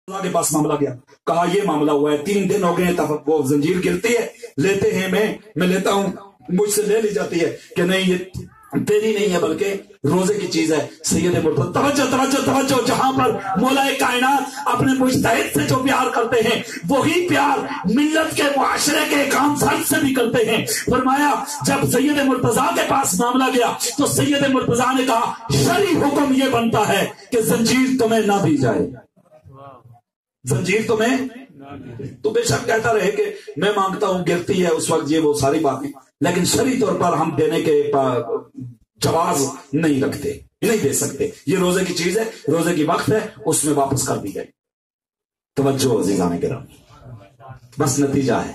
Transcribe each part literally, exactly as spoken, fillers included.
کے پاس معاملہ گیا, کہا یہ معاملہ ہوا ہے, تین دن ہو گئے, تب وہ زنجیر گرتی ہے, لیتے ہیں, میں میں لیتا ہوں, مجھ سے لے لی جاتی ہے کہ نہیں یہ تیری نہیں ہے بلکہ روزے کی چیز ہے. سید مرتضیٰ توجہ توجہ توجہ, جہاں پر مولا کائنات اپنے مجتہد سے جو پیار کرتے ہیں وہی پیار ملت کے معاشرے کے ایک عام فرد سے بھی کرتے ہیں. فرمایا جب سید مرتضیٰ کے پاس معاملہ گیا تو سید مرتضیٰ نے کہا شرعی حکم یہ بنتا ہے کہ زنجیر تمہیں نہ دی جائے, زنجیر تمہیں, تو بے شک کہتا رہے کہ میں مانگتا ہوں گرتی ہے اس وقت, یہ وہ ساری باتیں, لیکن شرعی طور پر ہم دینے کے جواز نہیں رکھتے, نہیں دے سکتے. یہ روزے کی چیز ہے, روزے کی وقت ہے, اس میں واپس کر دی جائے. توجہ عزیزان کرام, بس نتیجہ ہے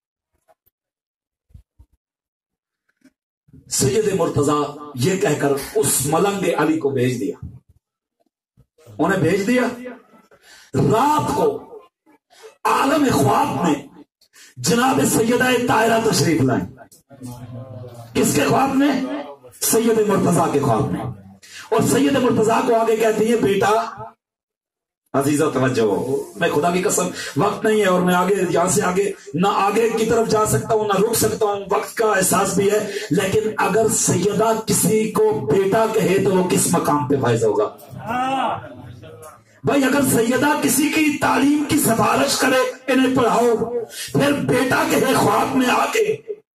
سید مرتضیٰ یہ کہہ کر اس ملنگ علی کو بھیج دیا, انہیں بھیج دیا. رات کو عالم خواب میں جناب سیدہ طاہرہ تشریف لائیں. کس کے خواب میں؟ سید مرتضیٰ کے خواب میں. اور سید مرتضیٰ کو آگے کہتی ہے بیٹا, عزیزہ توجہ, میں خدا کی قسم وقت نہیں ہے اور میں آگے یہاں سے آگے نہ آگے کی طرف جا سکتا ہوں نہ رک سکتا ہوں, وقت کا احساس بھی ہے, لیکن اگر سیدہ کسی کو بیٹا کہے تو وہ کس مقام پہ فائز ہوگا بھائی؟ اگر سیدہ کسی کی تعلیم کی سفارش کرے انہیں پڑھاؤ, پھر بیٹا کہے خواب میں آ کے,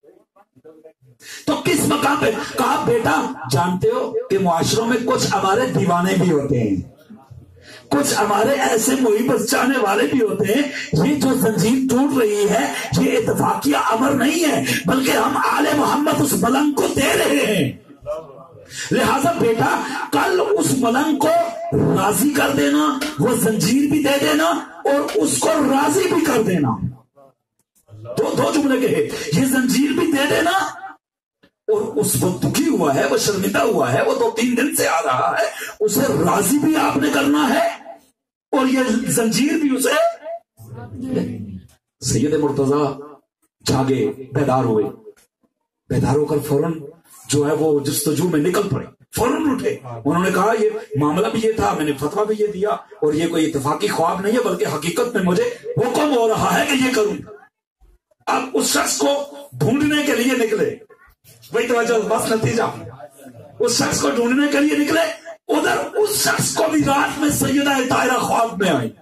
تو کس مقام پہ؟ کہا بیٹا جانتے ہو کہ معاشروں میں کچھ ہمارے دیوانے بھی ہوتے ہیں, کچھ ہمارے ایسے محبت چاہنے والے بھی ہوتے ہیں, یہ جو زنجیر ٹوٹ رہی ہے یہ اتفاقیہ امر نہیں ہے بلکہ ہم آل محمد اس ملنگ کو دے رہے ہیں. لہذا بیٹا کل اس ملنگ کو راضی کر دینا, وہ زنجیر بھی دے دینا اور اس کو راضی بھی کر دینا. دو دو جملے کہے, یہ زنجیر بھی دے دینا اور اس کو دکھی ہوا ہے, وہ شرمندہ ہوا ہے, وہ دو تین دن سے آ رہا ہے, اسے راضی بھی آپ نے کرنا ہے اور یہ زنجیر بھی اسے. سید مرتضیٰ جاگے, بیدار ہوئے, بیدار ہو کر فوراً جو ہے وہ جستجو میں نکل پڑے, فوراً اٹھے. انہوں نے کہا یہ معاملہ بھی یہ تھا, میں نے فتویٰ بھی یہ دیا, اور یہ کوئی اتفاقی خواب نہیں ہے بلکہ حقیقت میں مجھے حکم ہو رہا ہے کہ یہ کروں. اب اس شخص کو ڈھونڈنے کے لیے نکلے, وہی توجہ, بس نتیجہ, اس شخص کو ڈھونڈنے کے لیے نکلے. ادھر اس شخص کو بھی رات میں سیدہ طاہرہ خواب میں آئی.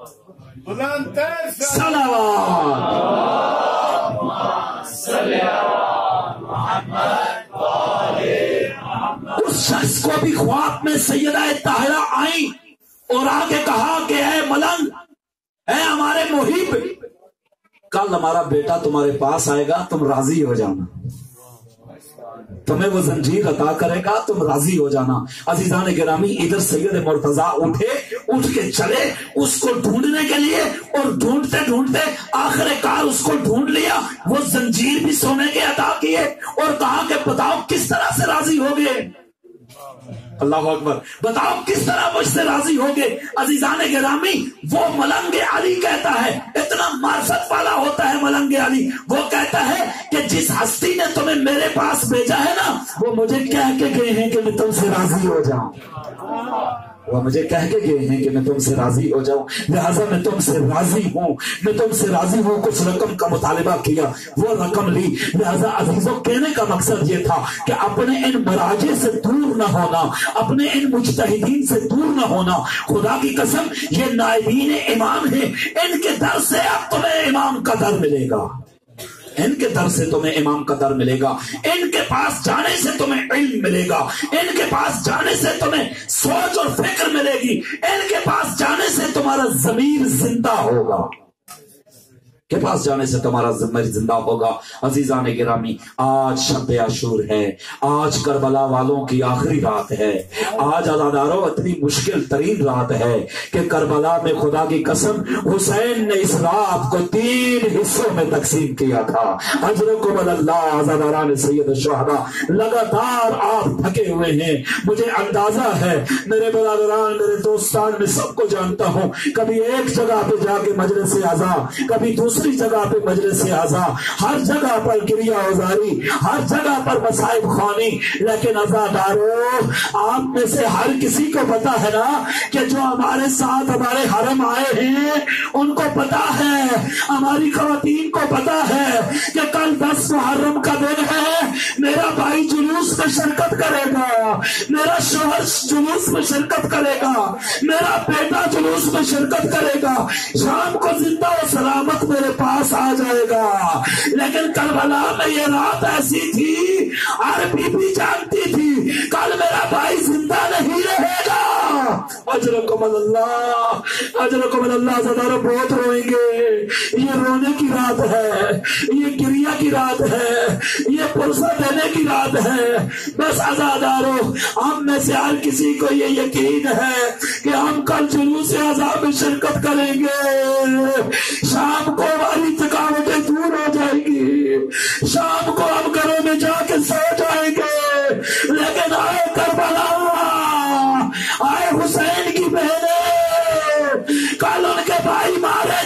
اس شخص کو بھی خواب میں سیدہ طاہرہ آئی اور آ کے کہا کہ اے ملنگ, اے ہمارے محب, کل ہمارا بیٹا تمہارے پاس آئے گا, تم راضی ہو جانا, تمہیں وہ زنجیر عطا کرے گا, تم راضی ہو جانا. عزیزان گرامی, ادھر سید مرتضیٰ اٹھے, اٹھ کے چلے اس کو ڈھونڈنے کے لیے, اور ڈھونڈتے ڈھونڈتے آخر کار اس کو ڈھونڈ لیا. وہ زنجیر بھی سونے کے عطا کیے اور کہا کہ بتاؤ کس طرح سے راضی ہو گئے. اللہ اکبر, بتاؤ کس طرح مجھ سے راضی ہو گئے. عزیزان گرامی, وہ ملنگ علی کہتا ہے, اتنا معرفت والا ہوتا ہے ملنگ علی, وہ کہتا ہے کہ جس ہستی نے تمہیں میرے پاس بھیجا ہے نا, وہ مجھے کہہ کے گئے ہیں کہ میں تم سے راضی ہو جاؤں, وہ مجھے کہہ کے گئے ہیں کہ میں تم سے راضی ہو جاؤں, لہٰذا میں تم سے راضی ہوں, میں تم سے راضی ہوں. کچھ رقم کا مطالبہ کیا, وہ رقم لی. لہٰذا عزیزوں, کہنے کا مقصد یہ تھا کہ اپنے ان مراجع سے دور نہ ہونا, اپنے ان مجتہدین سے دور نہ ہونا. خدا کی قسم یہ نائبین امام ہیں, ان کے در سے اب تمہیں امام کا در ملے گا, ان کے در سے تمہیں امام کا در ملے گا, ان کے پاس جانے سے تمہیں علم ملے گا, ان کے پاس جانے سے تمہیں سوچ اور فکر ملے گی, ان کے پاس جانے سے تمہارا ضمیر زندہ ہوگا, کے پاس جانے سے تمہارا ضمیر زندہ ہوگا. عزیزان گرامی, آج شب عاشور ہے, آج کربلا والوں کی آخری رات ہے, آج عزاداروں اتنی مشکل ترین رات ہے کہ کربلا میں خدا کی قسم حسین نے اس رات کو تین حصوں میں تقسیم کیا تھا. اجرکم اللہ, عزاداران سید الشہداء, لگاتار آپ تھکے ہوئے ہیں, مجھے اندازہ ہے, میرے برادران, میرے دوستان, میں سب کو جانتا ہوں, کبھی ایک جگہ پہ جا کے مجلس عزا, کبھی دوسری दूसरी जगह पे मजलिस आज़ा, हर जगह पर क्रिया औजारी, हर जगह पर मसाइब खानी। लेकिन अज़ादारों, आप में से हर किसी को पता है ना कि जो हमारे साथ हमारे हरम आए हैं उनको पता है, हमारी खवातीन को पता है कि कल दस मुहर्रम का दिन है, मेरा भाई जुलूस में शिरकत करेगा, मेरा शोहर जुलूस में शिरकत करेगा, मेरा बेटा जुलूस में शिरकत करेगा, शाम को जिंदा और सलामत मेरे पास आ जाएगा। लेकिन करबला में ये रात ऐसी थी, हर बीबी जानती थी कल मेरा भाई जिंदा नहीं रहेगा। अजरकुम अल्लाह, अजरकुम अल्लाह। ज़ादारो बहुत रोएंगे, ये रोने की रात है, ये क्रिया की रात है, ये पुरसा देने की रात है। बस अज़ादारो, हम में से हर किसी को ये यकीन है कि हम कल जुलूस आज़ाब में शिरकत करेंगे। शाम को हमारी थकावटें दूर हो जाएगी, शाम को हम घरों में जाके सो जाएंगे। लेकिन आए करबला, आए हुसैन की बहनें, कल उनके भाई मारे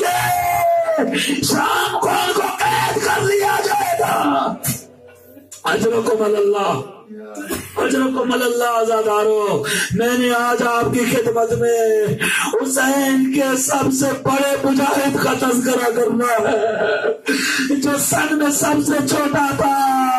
जाएंगे, शाम को उनको कैद कर लिया जाएगा। अजरकुम अल्लाह, अजरकुम अल्लाह। आज़ादारो, मैंने आज आपकी खिदमत में हुसैन के सबसे बड़े मुजाहिद का तज़किरा करना है, जो सन में सबसे छोटा था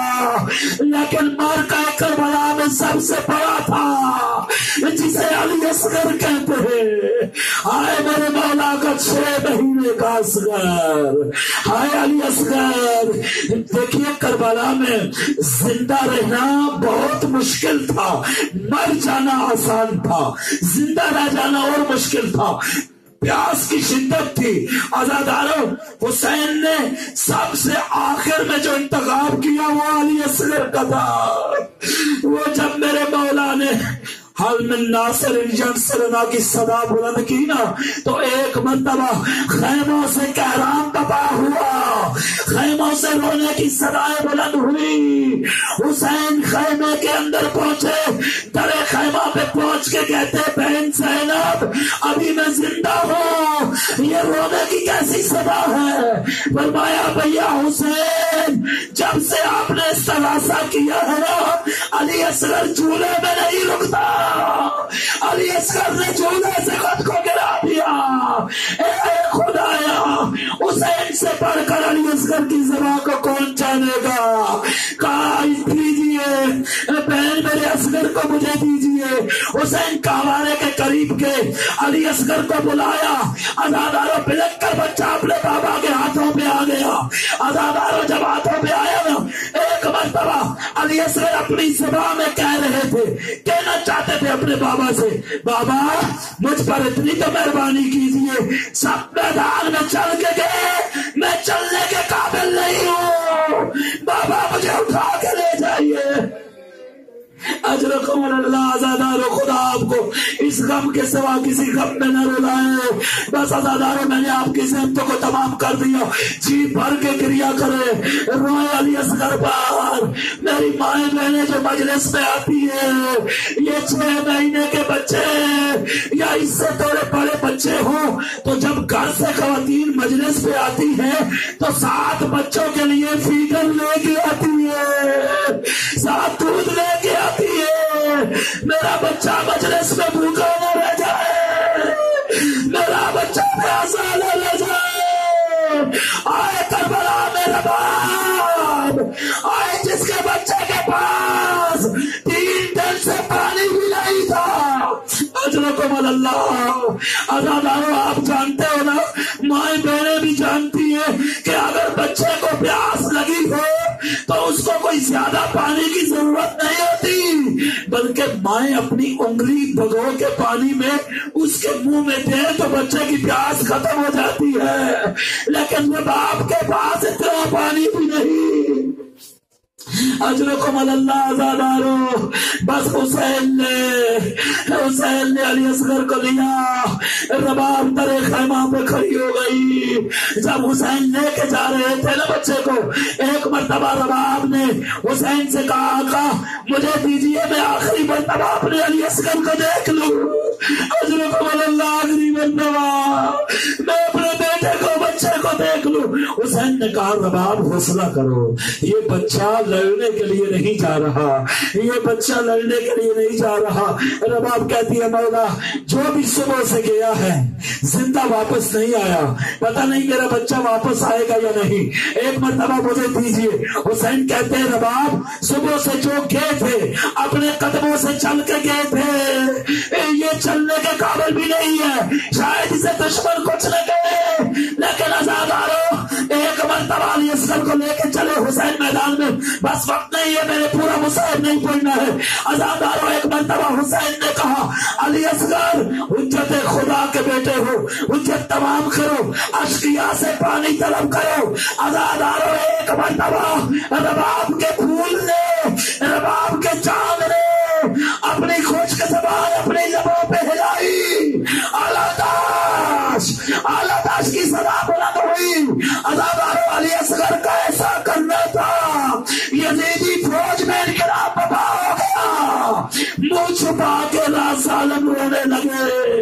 लेकिन मर का करबला में सबसे बड़ा था, जिसे अली असगर कहते हैं। हाय मेरे मौला का छह महीने का असगर, हाय अली असगर। देखिए करबला में जिंदा रहना बहुत मुश्किल था, मर जाना आसान था, जिंदा रह जाना और मुश्किल था। प्यास की शिद्दत थी। आज़ादारों, हुसैन ने सबसे आखिर में जो इंतखाब किया वो अली असगर का था। वो जब मेरे मौला ने हल में नासिर सरना की सदा बुलंद की ना, तो एक मर्तबा खैमों से कहराम तबा हुआ, खैमों से रोने की सदाएं बुलंद हुई। हुसैन खैमे के अंदर पहुंचे, दरे खैमा पे पहुंच के कहते, बहन ज़ैनब अभी मैं जिंदा हूँ, ये रोने की कैसी सदा है? फरमाया, भैया हुसैन, जब से आपने इस्तगासा किया है ना, अली असगर चूल्हे में नहीं रुकता, अली असगर ने चूल्हे से खुद को गिरा दिया। ए खुदाया, हुसैन से बढ़कर अली असगर की ज़बान को कौन जानेगा? कहा दीजिए बहन, मेरे असगर को मुझे दीजिए। हुसैन कावारे के करीब के अली असगर को बुलाया। अज़ादारों, बिलक कर बच्चा अपने बाबा के हाथों पे आ गया। अज़ादारों, जब हाथों पे आया ना, एक मर्तबा अली असगर अपनी ज़बान में कह रहे थे, कहना चाहते थे अपने बाबा से, बाबा मुझ पर इतनी तो मेहरबानी कीजिए, सब मैदान में चल के गए, मैं चलने के काबिल नहीं हूँ, बाबा मुझे उठा के ले जाइए। अजरकुम अल्लाह। आज़ादारों, खुदा आपको इस गम के सिवा किसी गम में न रुलाए। बस आज़ादारों, मैंने आपकी ज़िंदगी को तमाम कर दिया। जी भर के क्रिया करे, रोए अली असगर पर। मेरी माए बहने जो मजलिस में आती है, ये छह महीने के बच्चे या इससे थोड़े बड़े बच्चे हो, तो जब घर से खवातीन मजलिस पे आती है तो सात बच्चों के लिए फीडर लेके आती है, सात दूध लेके आती है। मेरा बच्चा मजलिस में भूखा न रह जाए, मेरा बच्चा प्यासा न रह जाए। आए करबला मेरा बाप, आए जिसके बच्चे के पास तीन दिन से पानी भी नहीं था। अजरकुम अल्लाह। अज़ादारों, आप जानते हो ना, माए बहनें भी जानती है कि अगर बच्चे को प्यास लगी हो तो उसको कोई ज्यादा पानी की जरूरत नहीं होती, बल्कि माए अपनी उंगली भगो के पानी में उसके मुंह में दे तो बच्चे की प्यास खत्म हो जाती है। लेकिन जब आपके पास इतना पानी भी नहीं। अजरकुम अल्लाह। आज़ादारों, बस हुसैन ने हुसैन ने अली असगर को लिया, रबाब दरे खैमा पे खड़ी हो गई। जब हुसैन लेके जा रहे थे ना बच्चे को, एक मर्तबा रबाब ने हुसैन से कहा, आका मुझे दीजिए, मैं आखिरी मर्तबा अपने अली असगर को देख लूं। अजरकुम अल्लाह, आखिरी मर्तबा मैं अपने बेटे को, बच्चे को देख حسین نے کہا رباب حوصلہ کرو، یہ بچہ لڑنے کے لیے نہیں جا رہا، یہ بچہ لڑنے کے لیے نہیں جا رہا۔ رباب کہتی ہے مولا جو بھی صبح سے گیا ہے زندہ واپس نہیں آیا، پتہ نہیں میرا بچہ واپس آئے گا یا نہیں، ایک مرتبہ مجھے دیجیے۔ حسین کہتے ہیں رباب صبح سے جو گئے تھے اپنے قدموں سے چل کے گئے تھے، یہ چلنے کے قابل بھی نہیں ہے، شاید اسے دشمن کچھ نہ کہے، لیکن آزادارو ایک مرتبہ علی اصغر کو لے کے چلے حسین میدان میں، بس وقت نہیں ہے، میں نے پورا مصحف نہیں پڑھنا ہے۔ آزادارو ایک مرتبہ حسین نے کہا علی اصغر حجت خدا کے بیٹے ہو، حجت تمام کرو، اشقیا سے پانی طلب کرو۔ آزادارو ایک مرتبہ رباب کے پھول نے، رباب کے چاند نے اپنی خشک زبان اپنی لبوں پہ ہلائی، اعلیٰ داش اعلیٰ داش کی صدا بلند ہوئی۔ آزادارو علی اصغر کا ایسا کرنا تھا، یزیدی فوج میں انقلاب برپا ہو گیا، منہ چھپا کے راز عالم رونے لگے۔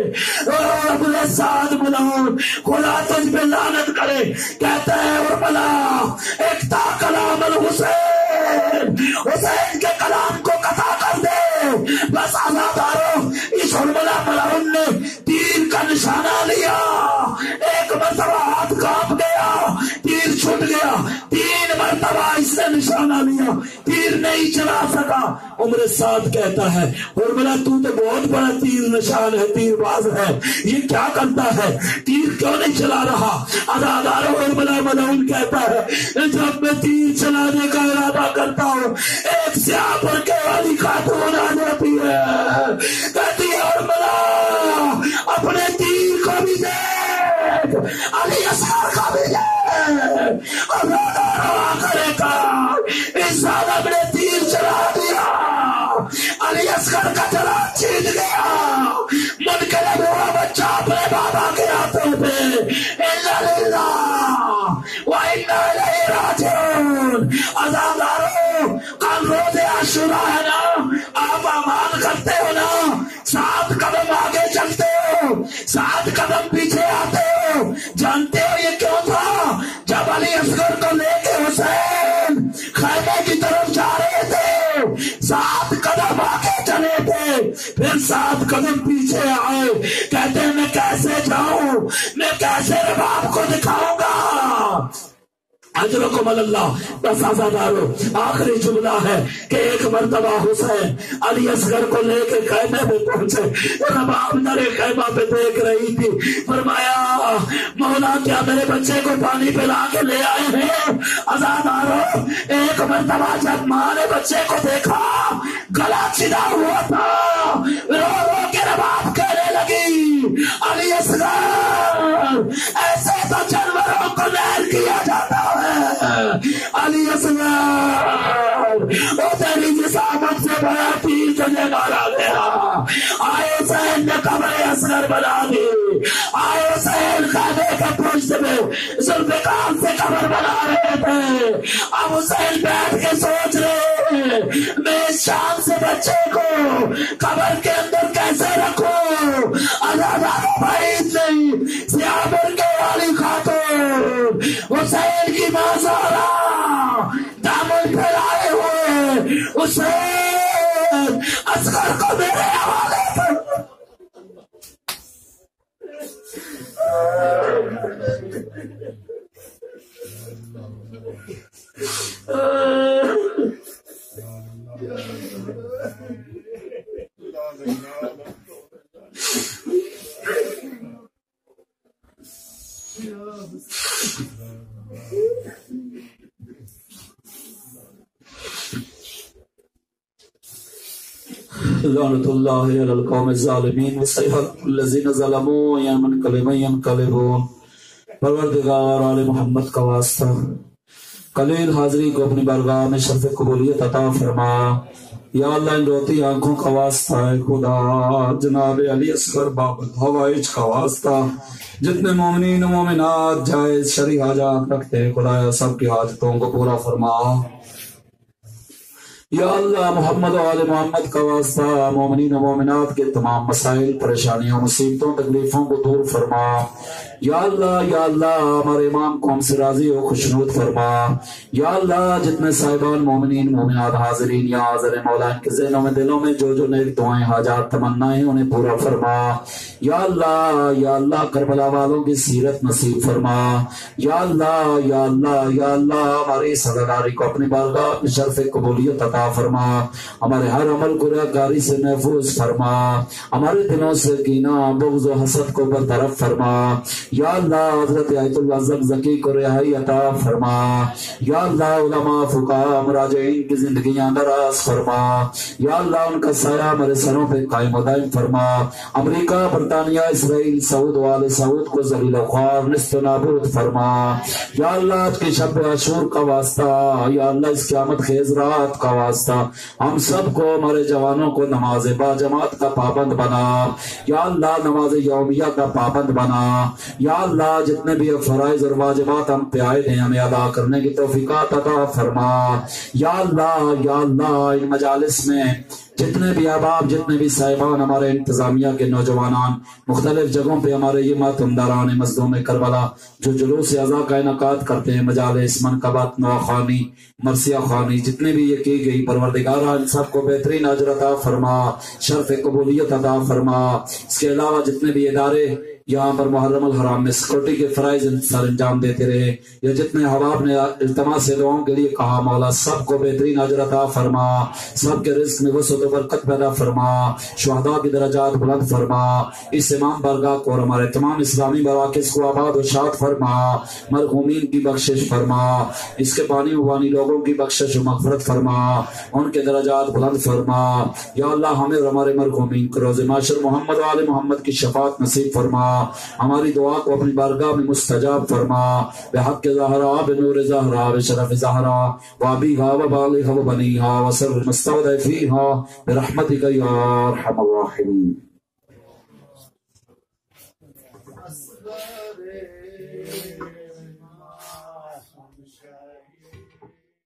ابن سعد ملعون خدا تجھ پہ لعنت کرے، کہتے ہیں ارملا ایک تا کلام الحسین، حسین کے کلام کو قطع کر دے۔ بس آزادارو اس ارملا ملعون نے تیر کا نشانہ لیا، ایک مرتبہ ہاتھ کانپ گیا، تیر چھوٹ گیا، تین مرتبہ اس نے نشانہ لیا، تیر نہیں چلا سکا۔ عمر سعد کہتا ہے ارملا تو تو بہت بڑا تیر نشان ہے، تیر باز ہے، یہ کیا کرتا ہے، تیر کیوں نہیں چلا رہا؟ آزادارو ارملا ملعون کہتا ہے جب میں تیر چلانے کا ارادہ کرتا ہوں ایک سیاہ پرکے والی خاتون آ جاتی ہے، کہتی ہے ارملا اپنے تیر کو بھی دیکھ، علی اصغر کا بھی دیکھ۔ آزادارو آخر کا اس ظالم نے تیر چلا دیا، علی اصغر کا چلا چھین گیا۔ منقلب ہوا بچہ اپنے بابا کے ہاتھوں پہ، انا للہ و انا الیہ راجعون۔ آزادارو کل روز عاشورا ہے نا، آپ امان کرتے ہو نا، سات قدم آگے چلتے ہو، سات قدم پیچھے آتے ہو، جانتے ہو یہ کیوں تھا؟ جب علی اصغر کو لے کے حسین خیمے کی طرف جا رہے تھے، سات قدم آگے چلے تھے، پھر سات قدم پیچھے آئے، کہتے ہیں میں کیسے جاؤں، میں کیسے رباب کو دکھاؤں گا؟ اجرکم اللہ۔ بس آزادارو آخری جملہ ہے کہ ایک مرتبہ حسین علی اصغر کو لے کے خیمے میں پہنچے، رباب نرے خیمہ پہ دیکھ رہی تھی، فرمایا مولا کیا میرے بچے کو پانی پلا کے لے آئے ہیں؟ آزادارو ایک مرتبہ جب ماں نے بچے کو دیکھا گلا چڑا ہوا تھا، رو رو کے رباب کہنے لگی علی اصغر ایسے تو جانوروں کو نہل کیا جاتا ہے، علی اصغر وہ تیری جسامت سے بڑا تیر تجھے مارا گیا۔ آئے حسین نے قبر اصغر بنا دی، آئے حسین خیمے کے پشت میں ذوالفقار سے قبر بنا رہے تھے، اب حسین بیٹھ کے سوچ رہے میں اس شان سے بچے کو قبر کے اندر کیسے رکھوں؟ آزادارو بعید نہیں، سیاہ برقع والی خاتون حسین کی مازارہ دامن پھیلائے ہوئے حسین اصغر کو میرے حوالے کر۔ لعنت اللہ علی القوم الظالمین وسیحت الذین ظلموا یا منقلب ینقلبون۔ پروردگار آل محمد کا واسطہ قلیل حاضری کو اپنی بارگاہ میں شرف قبولیت عطا فرما، یا اللہ ان روتی آنکھوں کا واسطہ ہے خدا، جناب علی اصغر بابت ہوائج کا واسطہ، جتنے مومنین و مومنات جائز شرعی حاجات رکھتے خدایا سب کی حاجتوں کو پورا فرما۔ یا اللہ محمد و آل محمد کا واسطہ مومنین و مومنات کے تمام مسائل پریشانیوں مصیبتوں تکلیفوں کو دور فرما یا اللہ یا اللہ ہمارے امام کو ہم سے راضی ہو خوشنود فرما یا اللہ جتنے صاحبان مومنین مومنات حاضرین یا حاضر مولا ان کے ذہنوں میں دلوں میں جو جو نیک دعائیں حاجات تمنائیں انہیں پورا فرما یا اللہ یا اللہ کربلا والوں کی سیرت نصیب فرما یا اللہ یا اللہ یا اللہ ہماری صدراری کو اپنی بارگاہ میں شرف قبولیت عطا فرما ہمارے ہر عمل کو ریاکاری سے محفوظ فرما ہمارے دلوں سے کینہ بغض و حسد کو برطرف فرما یا اللہ حضرت آیت اللہ زکزکی کو رہائی عطا فرما یا اللہ علماء فقہاء مراجعین کی زندگیاں دراز فرما یا اللہ ان کا سایہ ہمارے سروں پہ قائم و دائم فرما امریکہ برطانیہ اسرائیل سعود والے سعود کو ذلیل و خوار نست و نابود فرما یا اللہ آج کی شب عاشور کا واسطہ یا اللہ اس قیامت خیز رات کا واسطہ ہم سب کو ہمارے جوانوں کو نماز با جماعت کا پابند بنا یا اللہ نماز یومیہ کا پابند بنا یا اللہ جتنے بھی فرائض اور واجبات ہم پہ آئے ہیں ہمیں ادا کرنے کی توفیقات عطا فرما یا اللہ یا اللہ ان مجالس میں جتنے بھی احباب جتنے بھی صاحبان ہمارے انتظامیہ کے نوجوانان مختلف جگہوں پہ ہمارے یہ ماتمداران مظلوم کربلا جو جلوس اعضاء کا انعقاد کرتے ہیں مجالس منقبت نواخوانی مرثیہ خوانی جتنے بھی یہ کی گئی پروردگارہ ان سب کو بہترین اجر عطا فرما شرف قبولیت عطا فرما اس کے علاوہ جتنے بھی ادارے یہاں پر محرم الحرام میں سیکورٹی کے فرائض سر انجام دیتے رہے یا جتنے حباب نے التماس دعاؤں کے لیے کہا مولا سب کو بہترین اجر عطا فرما سب کے رزق میں وسعت و برکت پیدا فرما شہداء کی درجات بلند فرما اس امام بارگاہ کو اور ہمارے تمام اسلامی مراکز کو آباد و شاد فرما مرحومین کی بخشش فرما اس کے بانی و بانی لوگوں کی بخشش و مغفرت فرما ان کے درجات بلند فرما یا اللہ ہمیں اور ہمارے مرحومین کو روز معاشر محمد و آل محمد کی شفاعت نصیب فرما ہماری دعا کو اپنی بارگاہ میں مستجاب فرما بحق زہرا بنور زہرا بشرف زہرا وابیہا وبالغھا وبنیہا وسر المستودع فیہا برحمتک یا ارحم الراحمین.